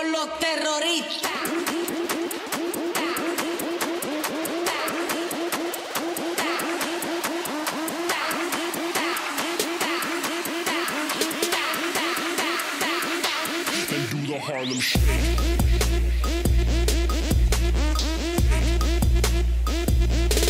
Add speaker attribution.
Speaker 1: con los terroristas.
Speaker 2: And do the Harlem Shake.